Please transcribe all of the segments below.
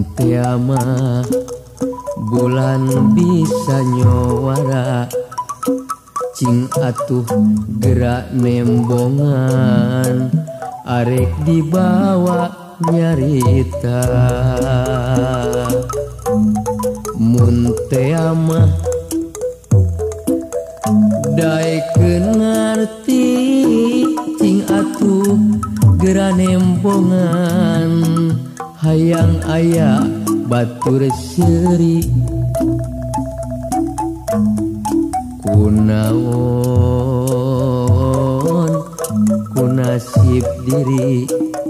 Muntiama bulan bisa nyowara cing atuh gerak nembongan arek dibawa nyarita. Muntiama daekeun ngarti cing atuh gerak nembongan hayang aya batur seuri kunaon ku nasib diri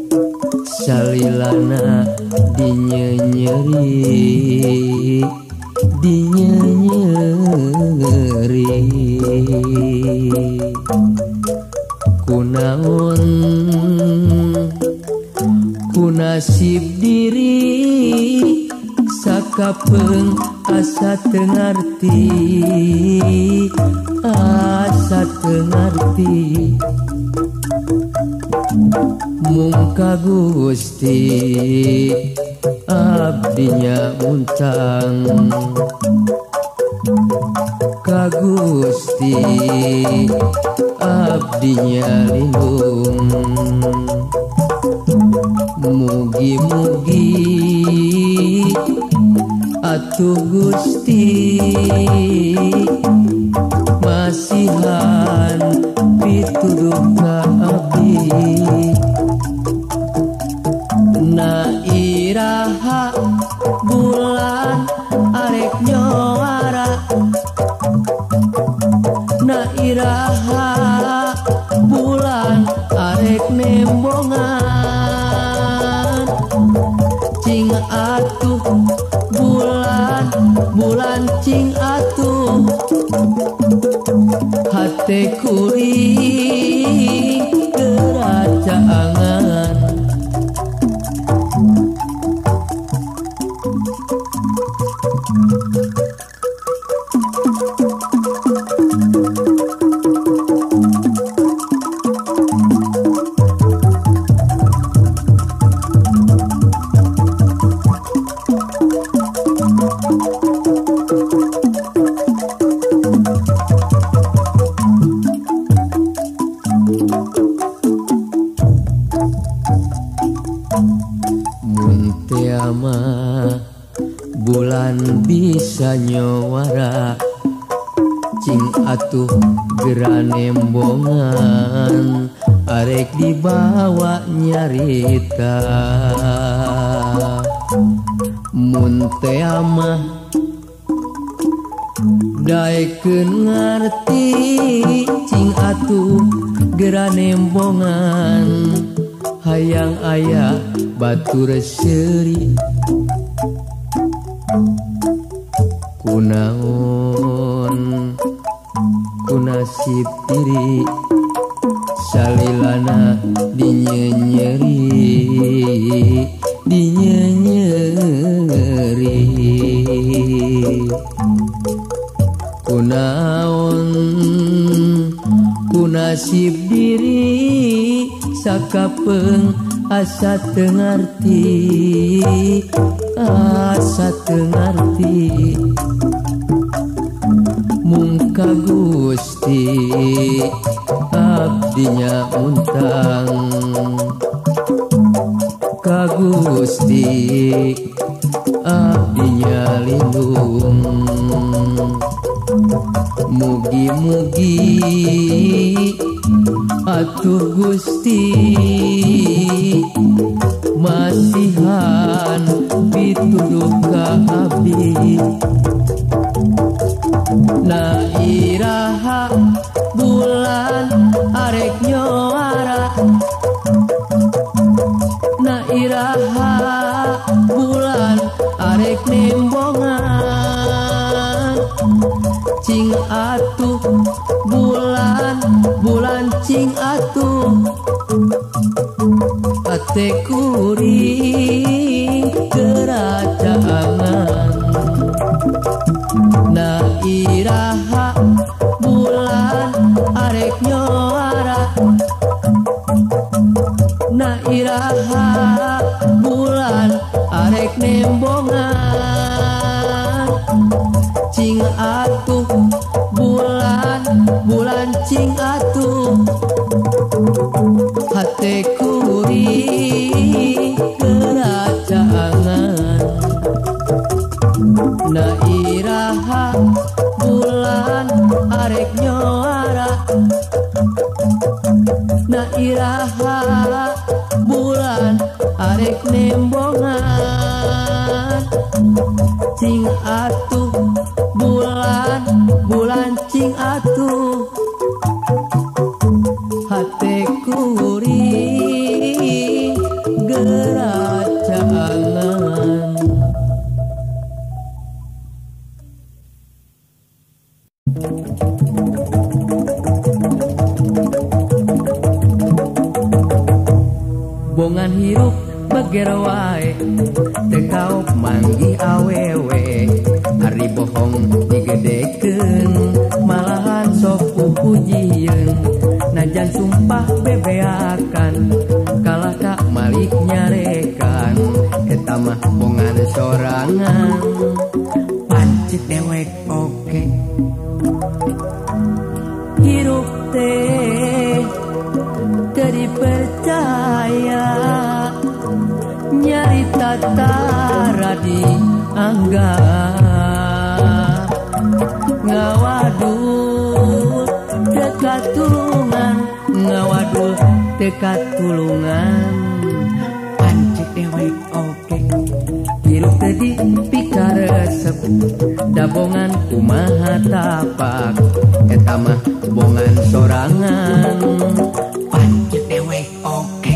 salilana dinyenyeri dinyenyeri kunaon ku nasib diri sakapeung asa teu ngarti asa teu ngarti mung ka Gusti abdinya untang ka Gusti abdinya lindung. Mugi-mugi atuh Gusti masihan pituduh ka abdi. Na iraha bulan arek nyowara, na iraha bulan arek nembongan cing atuh bulan bulan cing atuh hate kuring geraca angan. Muntiama bulan bisa nyowara cing atuh gerak nembongan arek dibawa nyarita. Muntiama daekeun ngarti cing atuh gerak nembongan hayang aya batur seuri kunaon ku nasib diri salilana dinyenyeri dinyenyeri kunaon ku nasib diri sakapeung asa teu ngarti asa teu ngarti mung ka Gusti abdinya untang ka Gusti abdinya lindung. Mugi-mugi atuh Gusti masihan pituduh ka abdi. Na iraha bulan arek nyowara, na iraha bulan arek nembongan cing atuh bulan bulan cing atuh ate kuring geraca angan. Na iraha bulan arek nyowara, na iraha bulan arek nembongan cing atuh bulan cing atuh hate kuring kerajaan na iraha bulan arek nyoara na iraha bulan arek nembongan cing atuh bulan cing atuh hate kuring geracangan. Bongan hirup beger wae teu kaok manggih awewe ari bohong digedekeun malahan sok pupujieun najan sumpah bebeakan kalah ka malik nyarekan eta mah bongan sorangan pancit dewek oke hirup teh teu dipercaya nyarita tara dianggap ngawadul dekat tulungan ngawadul dekat tulungan pancik dewek oke hirup tadi pikaresep dabongan kumaha tapak eta mah bongan sorangan pancik dewek oke.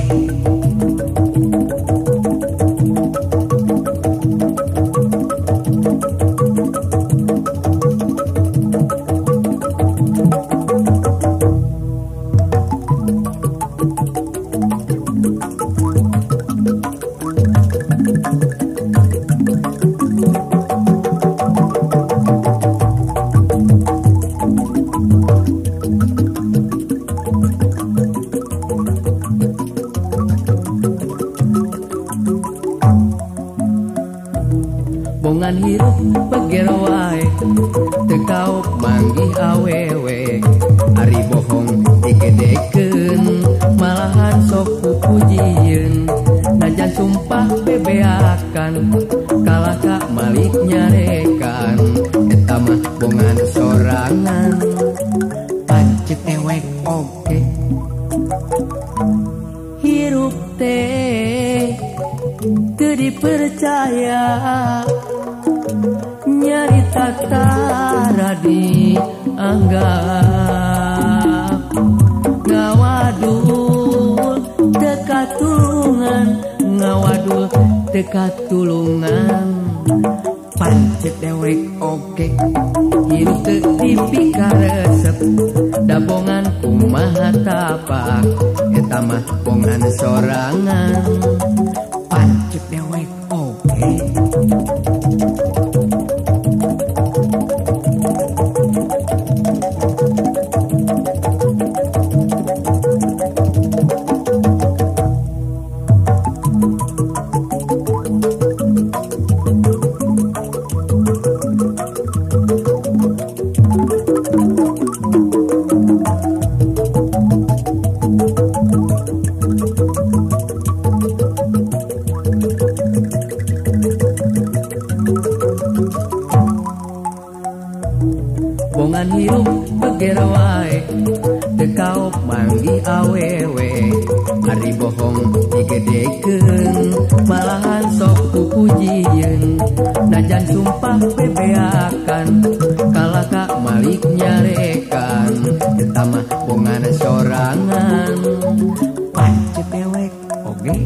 Bongan hirup beger wae teu kaok manggih awewe ari bohong digedekeun malahan sok pupujieun najan sumpah bebeakan kalah ka malik nyarekan eta mah bongan sorangan pancet ewek oke hirup teh teu dipercaya nyarita tara dianggap ngawadul dekat tulungan ngawadul dekat tulungan pancet dewek oke hirup teu dipikaresep dabongan kumaha tapak eta mah bongan sorangan pancet dewek oke. Bongan hirup beger wae teu kaok manggih awewe ari bohong digedekeun malahan sok pupujieun najan sumpah bebeakan kalah ka malik nyarekan eta mah bongan sorangan pancet dewek oge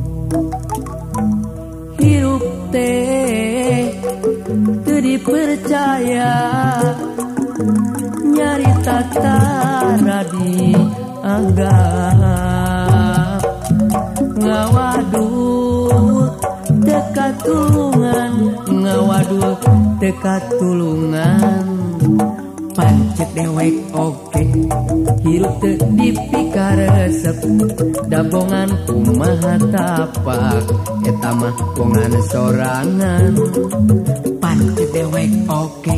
hirup teh teu dipercaya nyarita tara dianggap ngawadul dekat tulungan ngawadul dekat tulungan pancek dewek oke hirup teu dipikaresep dabongan kumaha tapak eta mah bongan sorangan pancek dewek oke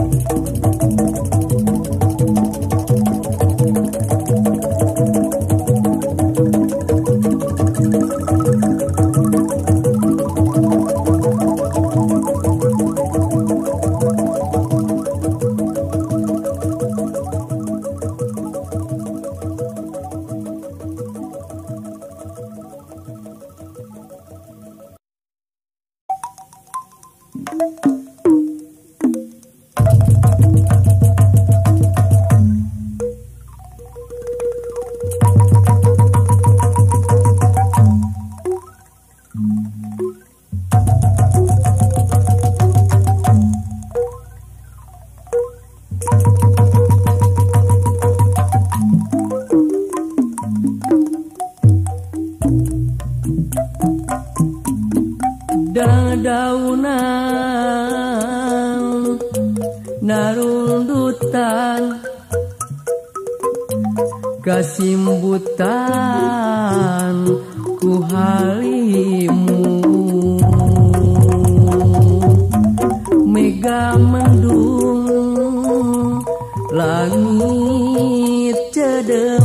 Daunan narundutan kasimbutan ku halimu mega mendung langit cedem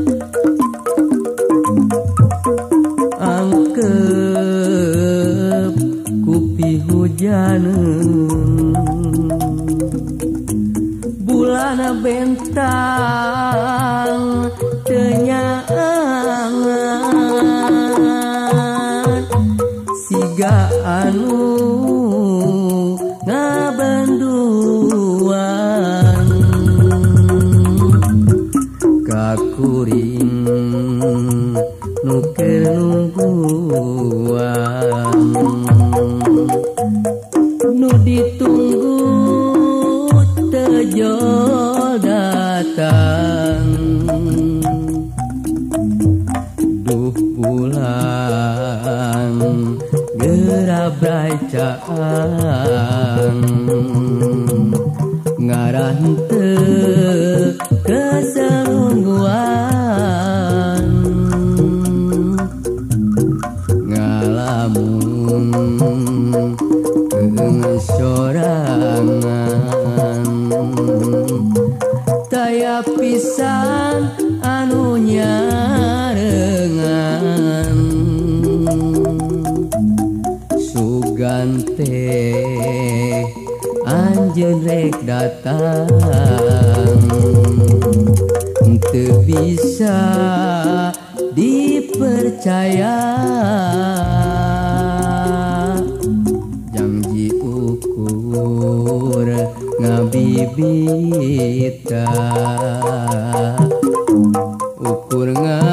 angkep kupi hujaneun bulana bentang teu nyaangan siga anu ngabanduan kakuring nu keur nungguan nu ditunggu tejol datang duh bulan gerabrai caang ngaran teu keselungguan ngalamun sorangan taya pisan anu nyarengan sugante anjeun rek datang teu bisa dipercaya janji ukur ngabibita ukur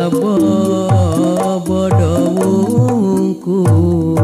ngabobodo wungkul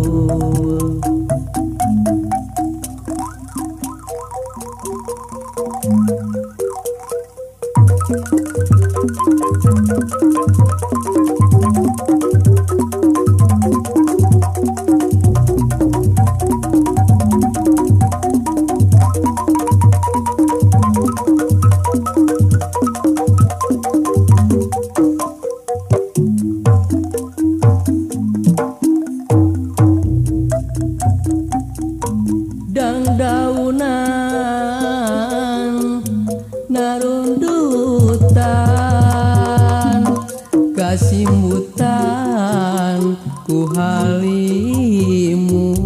daunan narundutan kasimbutan ku halimu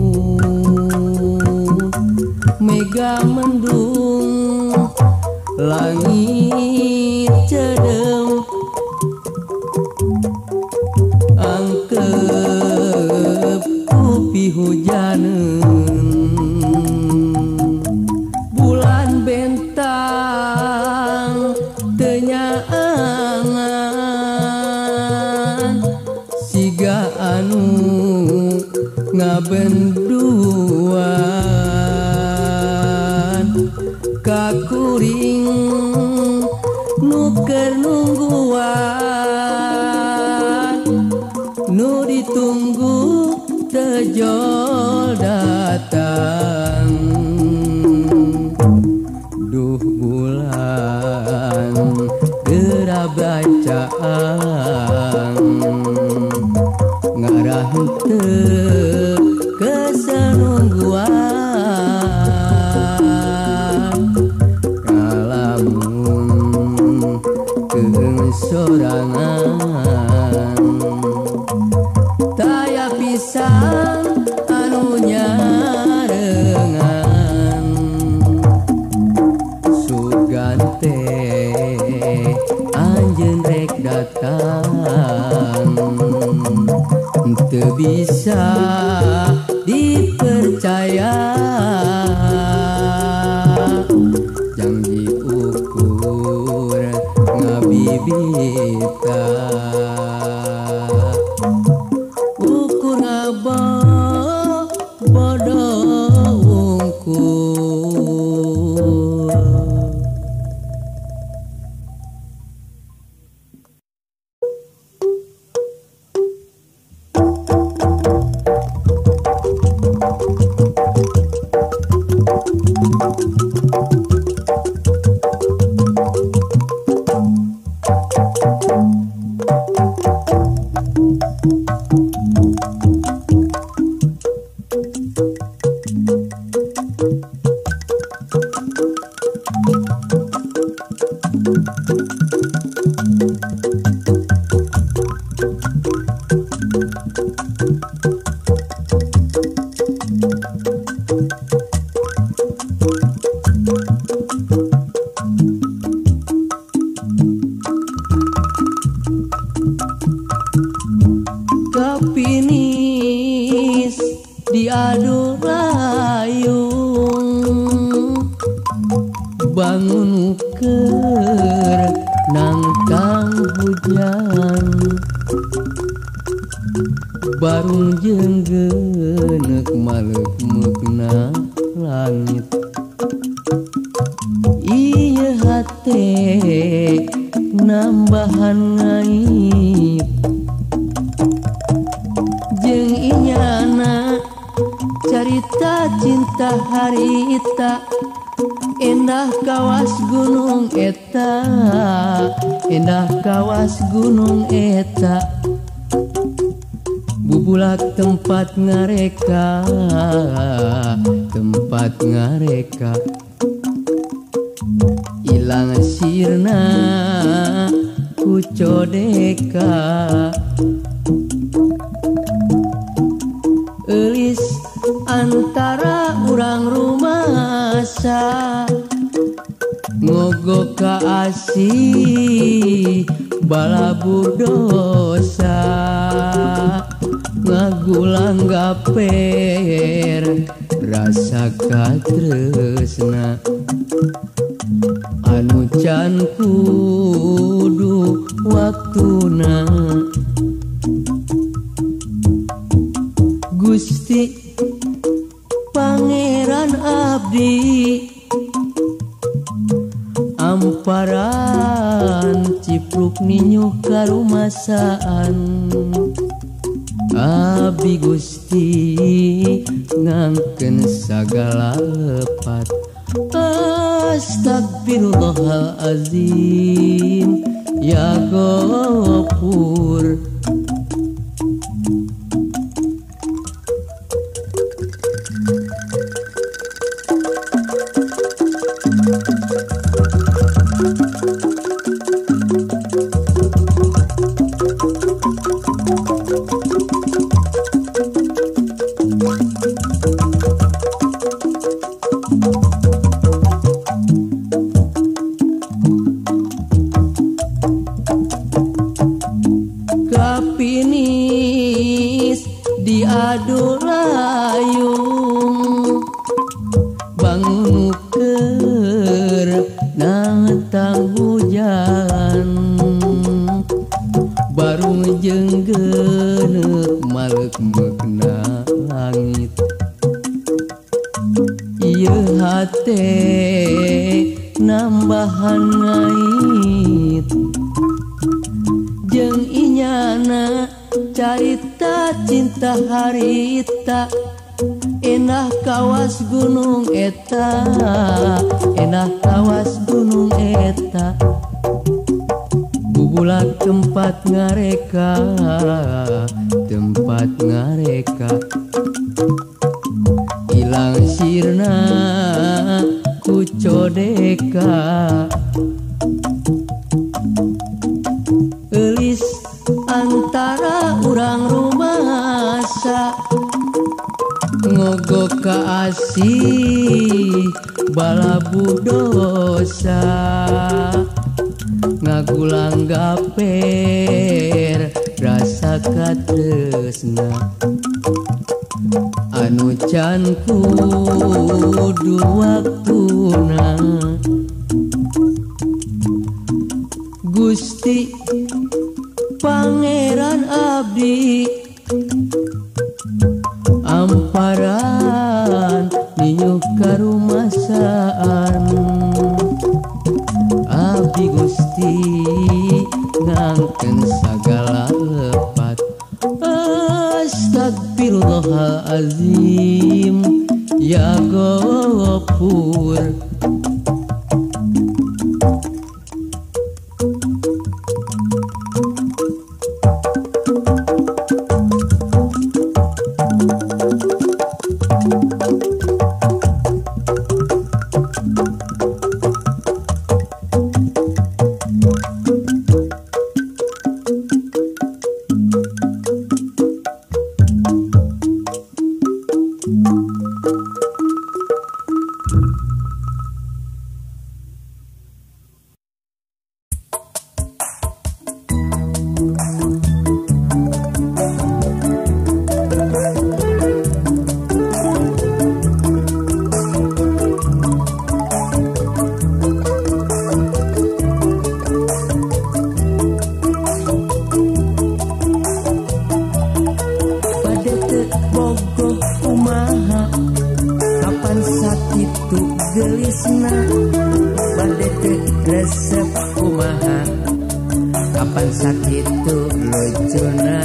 mega mendung langit cedem angkep kupi hujaneun bulan bentang teu nyaangan siga anu ngabenduan kakuring nu keur nungguan nu ditunggu tejol datang duh Kapinis diadu rayung bangun ker nangkang hujan barung jeung geuneuk maleuk-meukna langit ieu hate nambahan ngaib jeung inyana carita cinta harita endah kawas gunung eta endah kawas gunung eta bubulak tempat ngareka ilang sirna ku codeka eulis antara urang rumasa ngogok ka asih balabur dosa ngagulang gaper rasa katresna anu can kudu waktuna Gusti Pangeran abdi amparan cipluk ninyu karumasaan abdi Gusti ngangkeun sagala lepat astagfirullahalazim ya Ghafur Kapinis diadu layung bangun ker nangtang hujan barung jeung geuneuk maleuk-meukna langit ieu hate nambahan ngait jeung inyana carita cinta harita endah kawas gunung eta endah kawas gunung eta bubulak tempat ngareka ilang sirna ku codeka eulis antara urang rumasa ngogok ka asih balabu dosa ngagulang gaper rasa katresna anu can kudu waktuna Gusti Pangeran abdi amparan ninyu karumasaan abdi Gusti ngangkeun sagala lepat astagfirullahalazim ya Ghafur gelisna bade teu resep kumaha kapan sakitu lucuna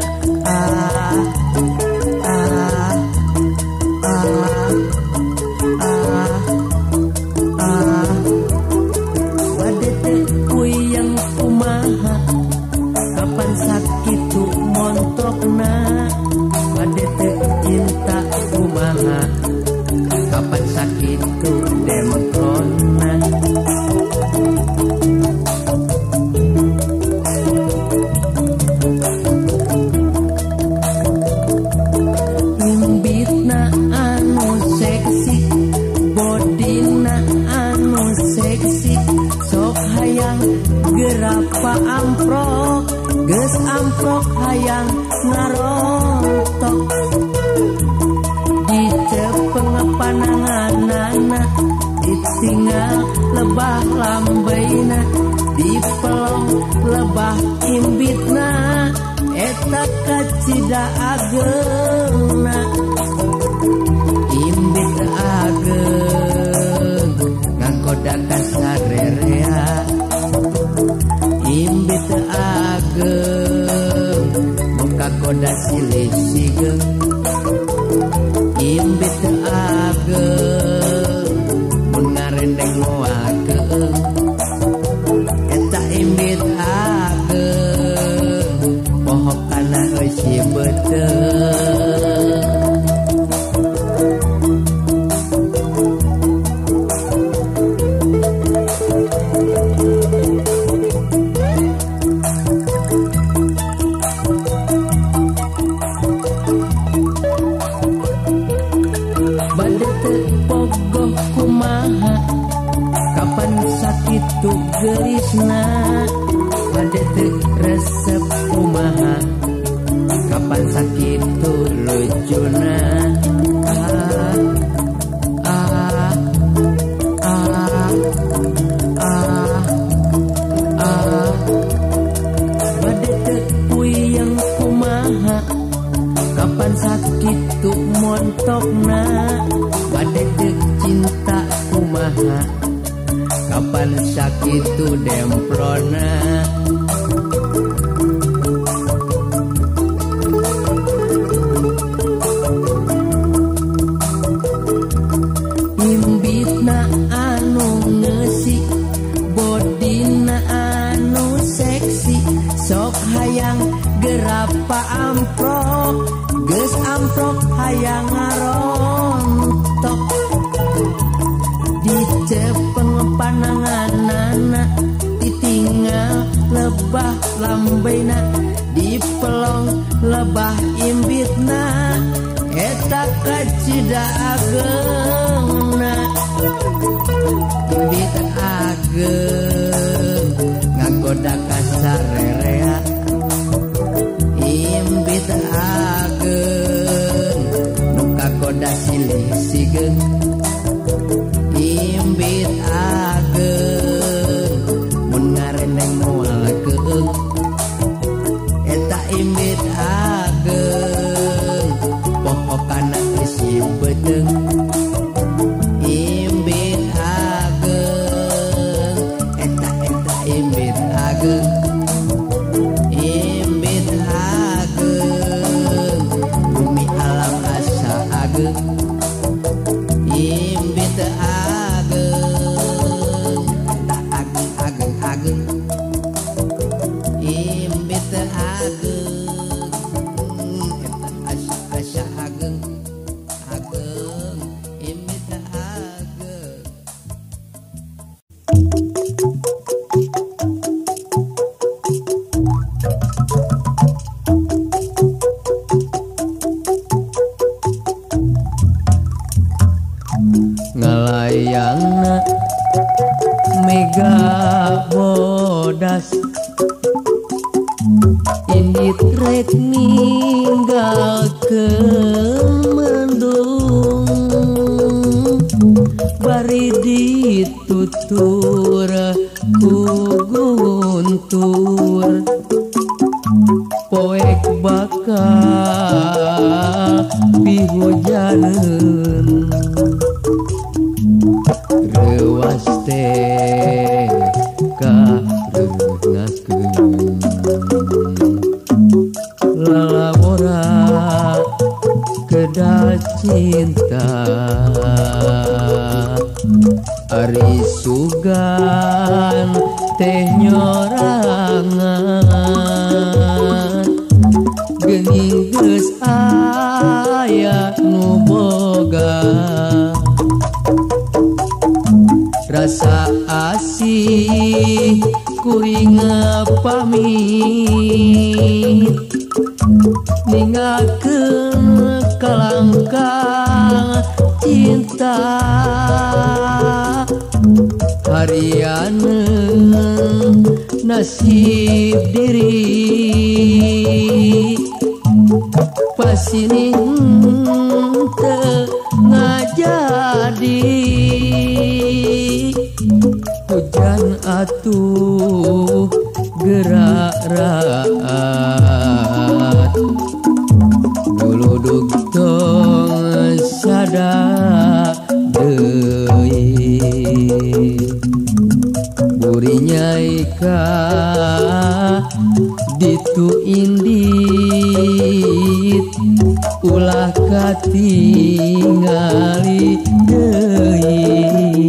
bade teu kuyang kumaha kapan sakitu montokna bade teu cinta kumaha kapan sakitu demprona imbitna anu seksi bodina anu seksi sok hayang gerapa amprok geus amprok hayang ngarontok dicepeng pananganana ditinggal lebah lambaina dipelong lebah imbitna eta kacida ageuna imbit ageung nganggoda ka sarerea imbit ageung muka goda silih sigeung imbit ageung mun ngarendeng moakeung eta imbit ageung poho kana euy si beuteung tu gelisna bade teu resep kumaha kapan sakitu lucuna bade teu puyeng kumaha kapan sakitu montokna bade teu cinta kumaha kapan sakitu demprona imbitna anu ngeusi bodina anu seksi sok hayang gerapa amprok geus amprok hayang ngarontok dicepeng pananganana ditinggal lebah lambaina dipelong lebah imbitna eta kacida ageungna imbit ageung nganggoda ka sarerea imbit ageung nu kagoda silih sigeung imbit ageung mun ngarendeng moal keung eta imbit ageung poho kana isi beuteung imbit ageung eta imbit ageung imbit ageung bumi alam asa ageung imbit ageung ageng imbit ageung eta asa ageng imbit ageung ngalayangna mega bodas indit rek ninggal ke mendung bari ditutur ku guntur poek bakal pihujaneun Ari sugan teh nyorangan geuning geus aya nu boga rasa asih kuring pamit ninggalkeun kalangkang cinta hariana nasib diri pasinin teu ngajadi hujan atuh gerak raat guludug tong sada deui burinya ika ditu indit ulah katingali deui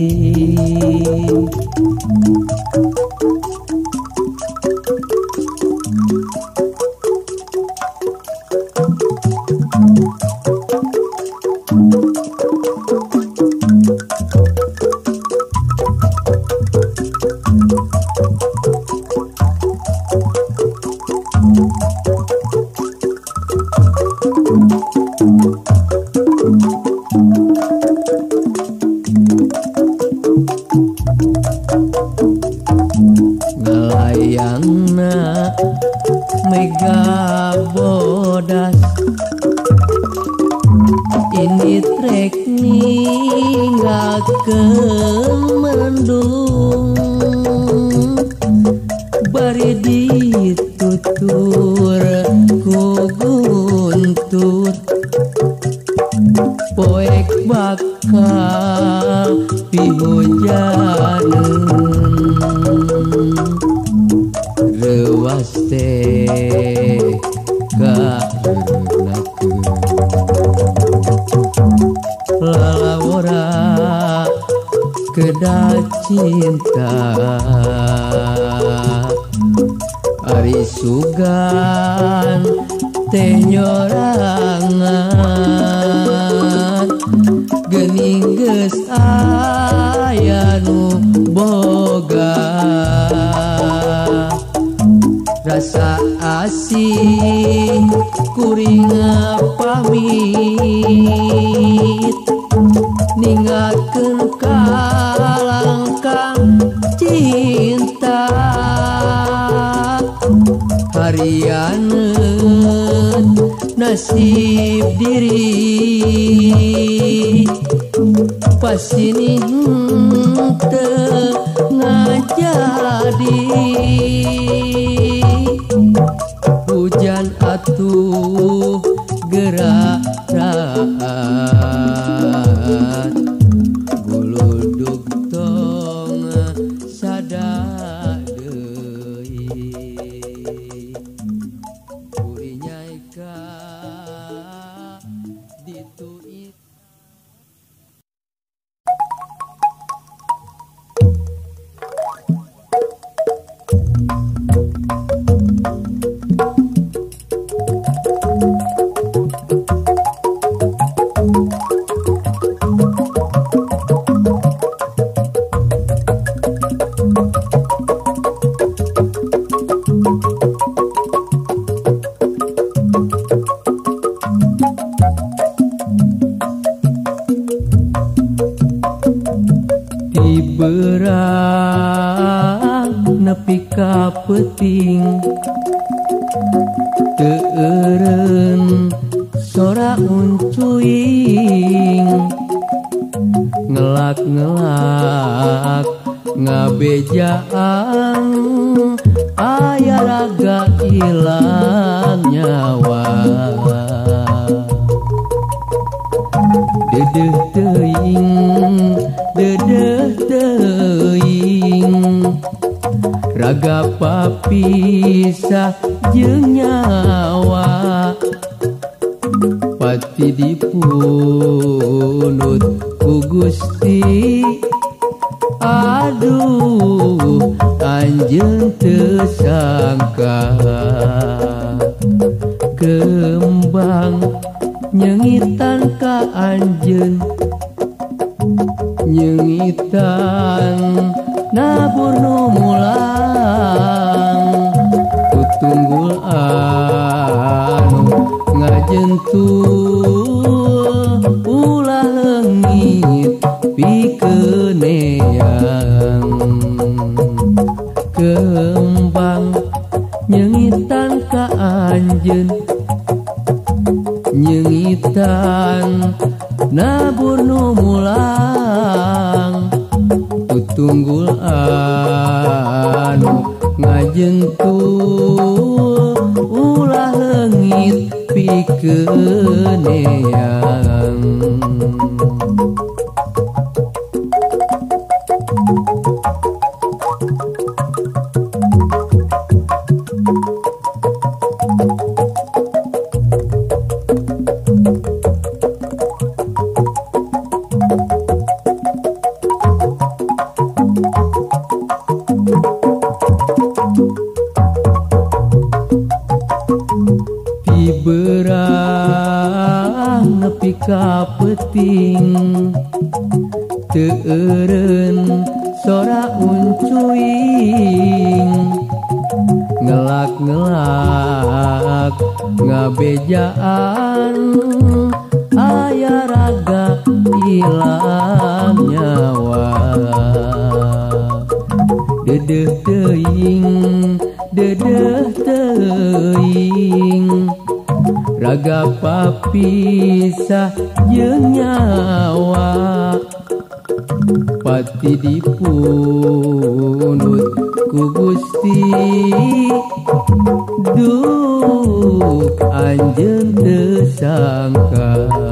ngalayangna mega bodas ini trek ninggalkeun mendung bari ditutur ku guntur poek bakal pihujaneun rewas teh karenakeun lalawora kedah cinta ari sugan teh nyorangan geuning geus aya nu boga rasa asih kuring pamit ninggalkeun kalangkang cinta hariana nasib diri pasini teu ngajadi hujan atuh gerak raat guludug tong sada deui burinya ika ditu berang nepi ka peuting teu eureun sora uncuing ngelak-ngelak ngabejaan aya raga ilang nyawa dedeh teuing raga papisah jeung nyawa pati dipunut ku Gusti Aduh anjeun teu sangka kembang nyengitan ka anjeun nyengitan nabur nu mulang kutunggul anu ngajentul ulah leungit pikeun eyang kembang nyengitan ka anjeun nyengitan nabur nu mulang kutunggul anu ngajentul ulah leungit pikeun eyang Berang nepi ka peuting teu eureun sora uncuing ngelak-ngelak ngabejaan aya raga ilang nyawa dedeh teuing raga papisah jeung nyawa pati dipunut ku Gusti duh anjeun teu sangka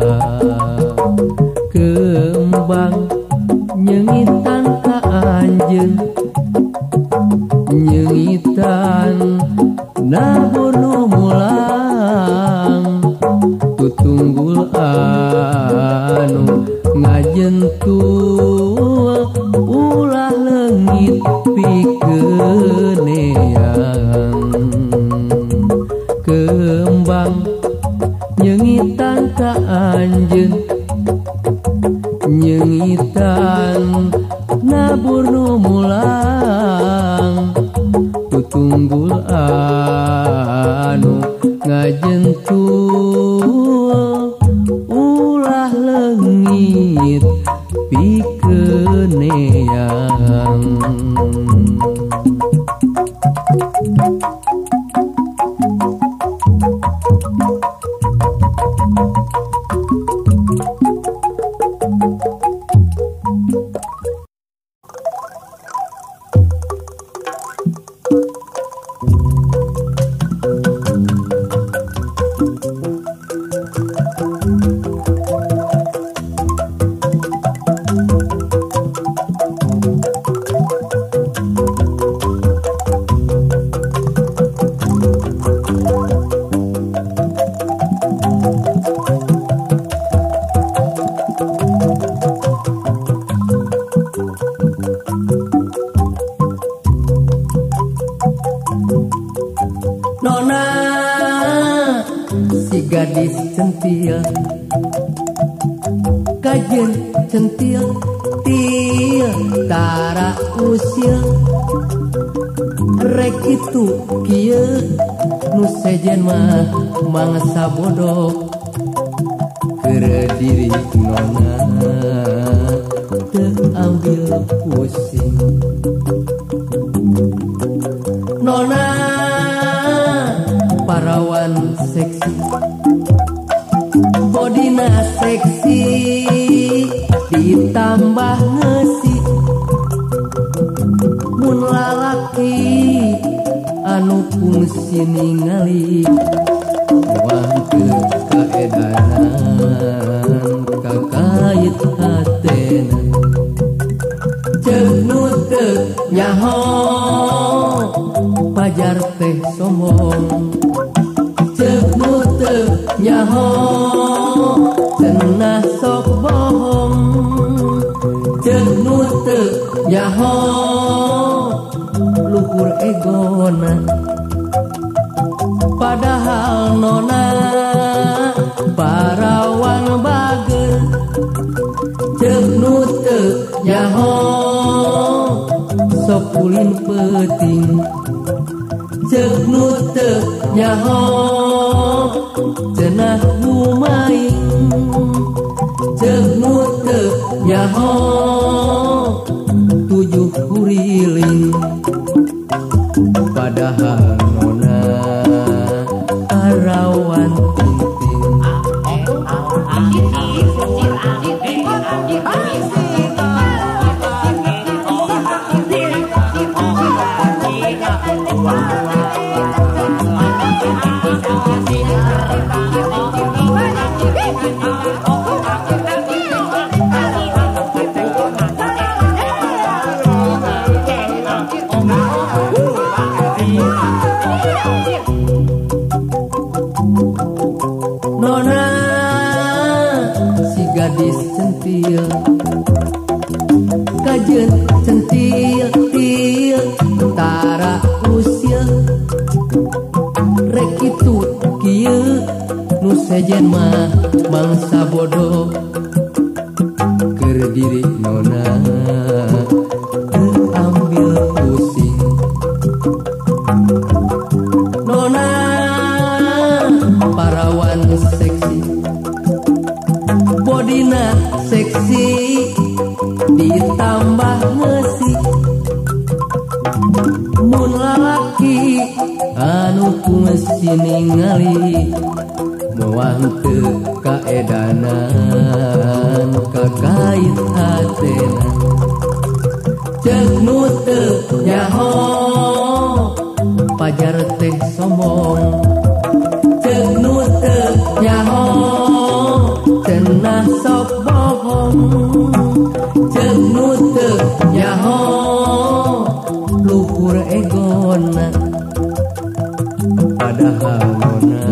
kembang nyengitan ka anjeun nyengitan nabur nu mulang kutunggul anu ngajentul ulah leungit pikeun eyang kembang nyengitan ka anjeun nyengitan nabur nu mulang kutunggul anu ngajentul ulah leungit pikeun eyang gadis centil kajen centil til tara usil rek kitu kieu nu sejen mah mangsa bodoh keur diri nona teu ambil pusing nona parawan seksi bodina seksi ditambah ngesi mun lalaki anu fungsi ningali wanteu kaedanan kakait hatena ceuk nu teu nyaho pajar teh sombong ceuk nu teu nyaho cenah sok bohong ceuk nu teu nyaho luhur egona padahal nona parawan bager ceuk nu teu nyaho sok ulin peuting ceuk nu teu nyaho cenah bumaing ceuk nu teu nyaho tujuh kuriling padahal nona arawan penting nona si gadis centil kajeun centil til tara usil rek kitu kieu nu sejen mah mangsa bodoh keur diri nona ambil pusing nona parawan seksi bodina seksi ditambah ngesi mun lalaki anu kungsi ningali moal teu kaedanan kakait hatena ceuk nu teu nyaho pajar teh sombong ceuk nu teu nyaho cenah sok bohong ceuk nu teu nyaho luhur egona padahal nona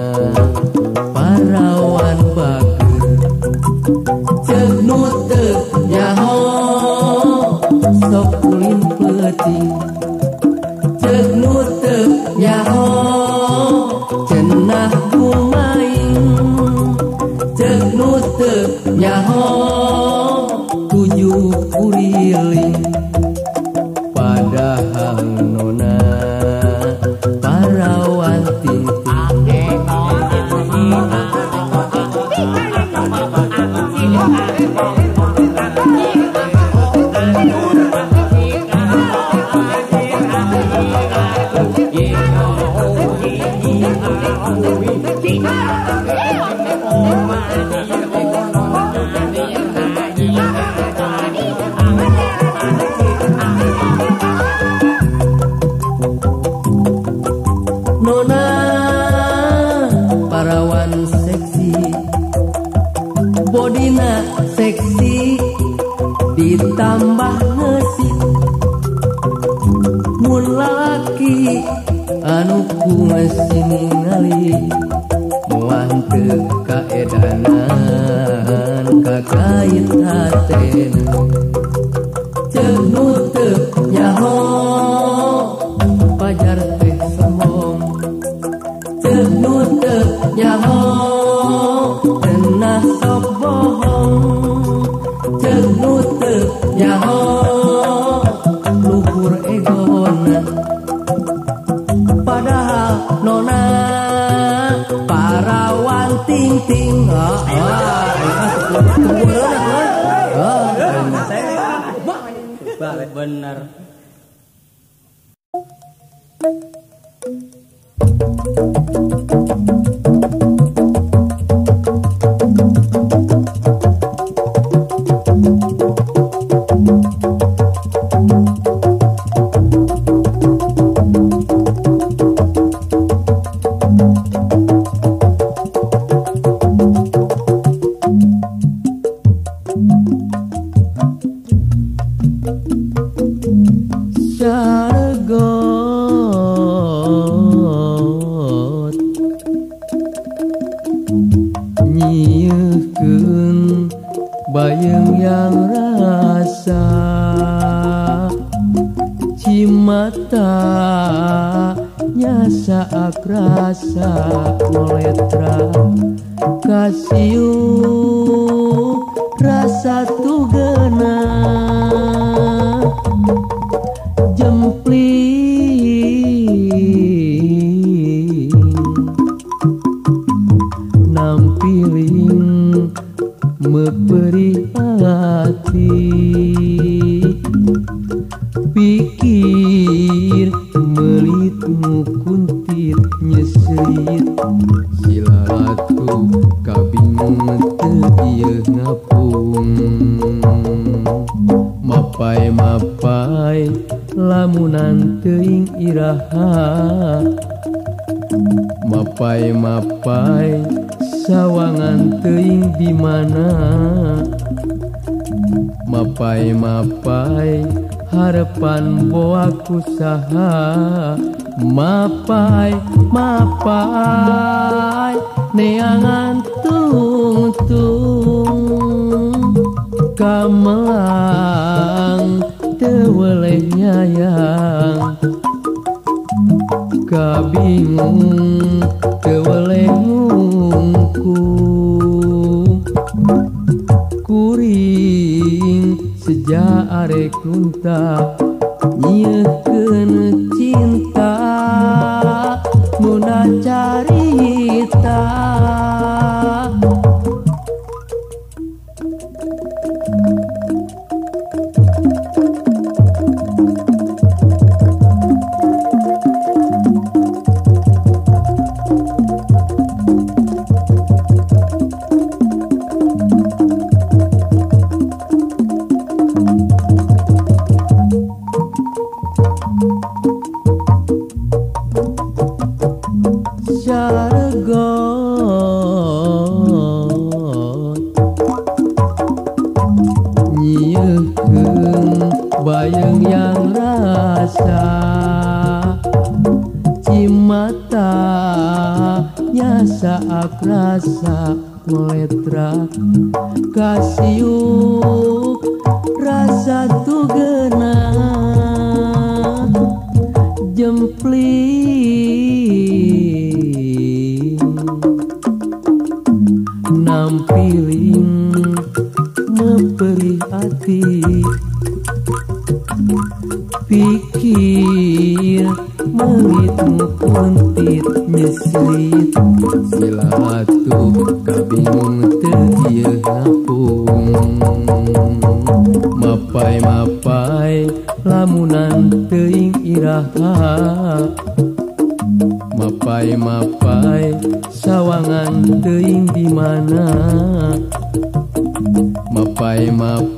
parawan bager ceuk nu teu nyaho sok ulin peuting ceuk nu teu nyaho cenah bumaing ceuk nu teu nyaho tujuh kuriling padahal nona parawan tinting nona parawan seksi bodina seksi ditambah ngesi mun lalaki anu kungsi ningali moal teu kaedanan kakait hatena ceuk nu teu nyaho pajar teh sombong ceuk nu teu nyaho cenah sok bohong ceuk nu teu nyaho luhur egona padahal nona parawan ting-ting bener. yang rasa cimata nyasa akrasa moletra kasiu rasa tugena jempling nampiling meperi hati pikir melit mukuntit nyeserit silalatu kabingung teu ieu ngapung mapai lamunan teuing iraha mapai sawangan teuing di mana mapai harapan boa kusaha mapai neangan tung kamelang teu weleh nyayang kabingung teu weleh ngungkung kuring sejak arek kunta nyiekeun cinta muna carita bayang yang rasa cimata nyasa akrasa moletra kasiuk rasa tugena jempling nampiling meperi hati pikir melit mukuntit nyeserit silatu kabingung teu ieu ngapung mapai lamunan teuing iraha mapai sawangan teuing di mana mapai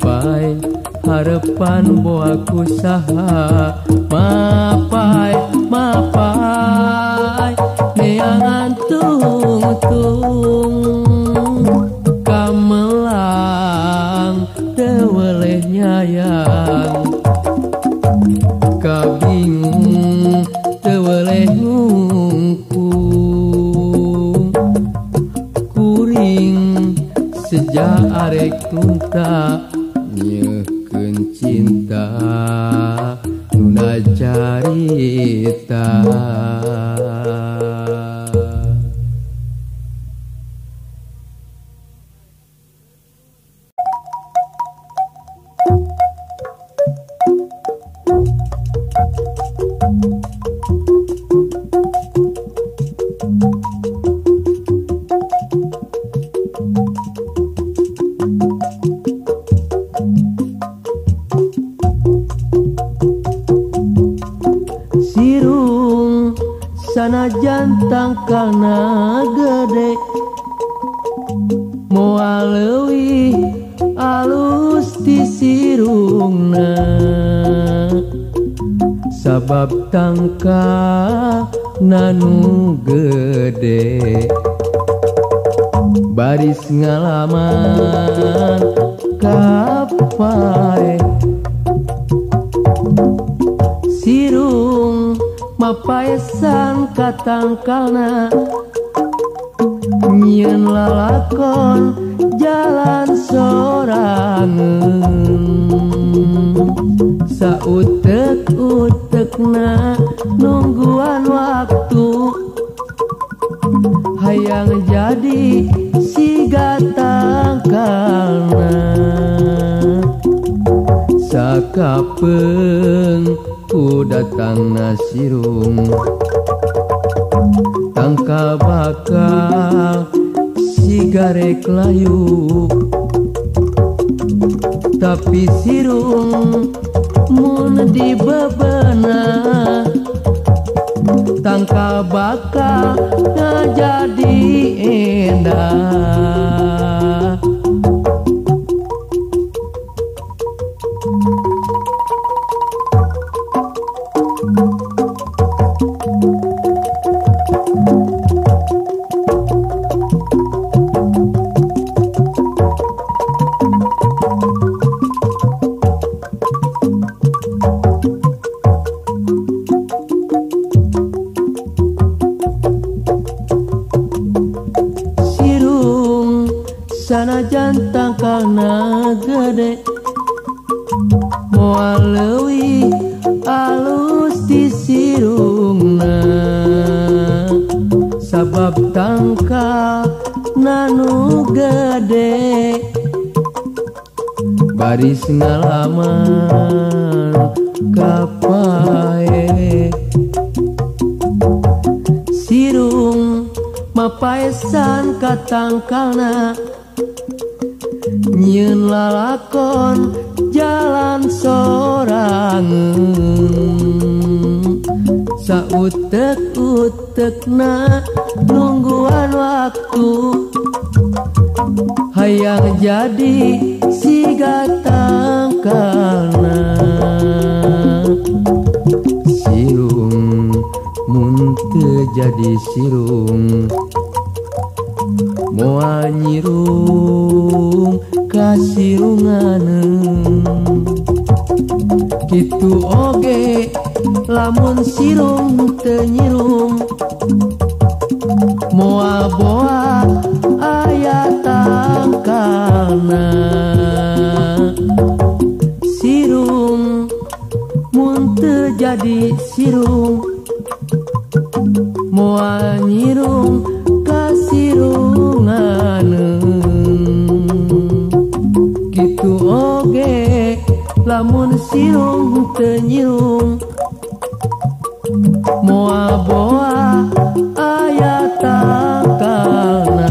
harapan boa kusaha mapai neangan tung kamelang teu weleh nyayang kabingung teu weleh ngungkung kuring sejak arek kunta nyeukeun cinta nuna carita sanajan tangkalna gede moal leuwih alus ti sirungna sabab tangkana nu gede baris ngalaman kapae sirung mapaesan katangkalna nyieun lalakon jalan sorangan sautek-utekna nungguan waktu hayang jadi siga tangkalna sakapeung ku datangna sirung tangka bakal sigarek layu tapi sirung mun dibebena tangka bakal ngajadi endah. Sanajan tangkalna gede moal leuwih alus di sirungna sabab tangkal nanu gede baris ngalaman kapae sirung mapaesan katangkalna nyieun lalakon jalan sorangan sautek-utekna nungguan waktu hayang jadi siga tangkalna sirung mun teu jadi sirung moal nyirung kasirunganeun kitu oge lamun sirung teu nyirung moal boa aya tangkalna sirung mun teu jadi sirung moal nyirung kasirunganeun kitu oge lamun sirung teu nyirung moal boa aya tangkalna.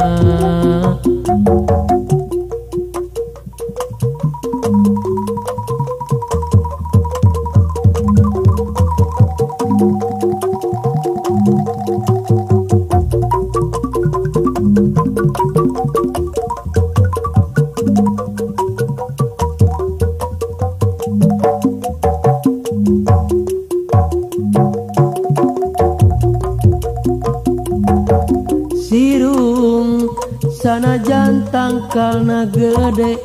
Sirung sanajan tangkalna gede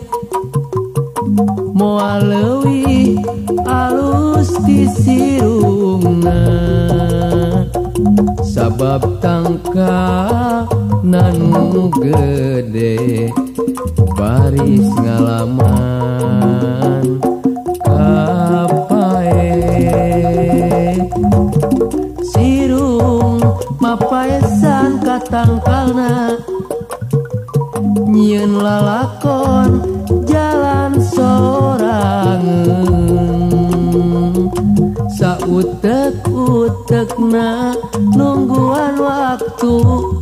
moal leuwih alus di sirungna sabab tangkal nanu gede baris ngalaman kapae sirung mapaesan katangkalna nyieun lalakon jalan sorangan sautek-utekna nungguan waktu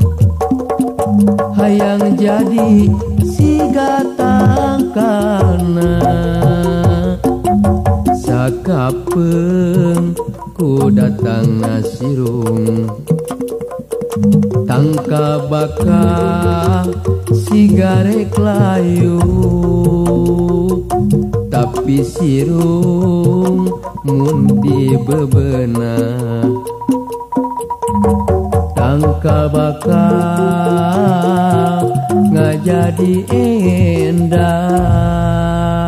hayang jadi siga tangkalna sakapeung ku datangna sirung tangka bakal sigarek layu tapi sirung mun dibebena tangka bakal ngajadi endah.